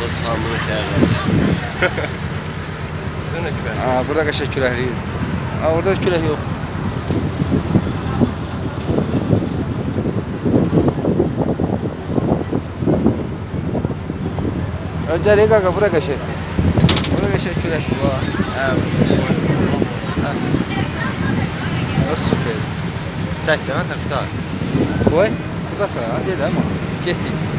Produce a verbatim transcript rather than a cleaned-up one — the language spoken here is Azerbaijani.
o sandığı səyərlər. Burada nə külək? Aa, burada qəşəng küləkliyir. Aa, orada külək yox. Öncəliyə qaqa, bura qəşəng. Bura qəşəng küləkdir, var. Hə, hə. O süper. Çək də, mən də qutar. Qoy, buradasın, ha, dedim ama. Getdik.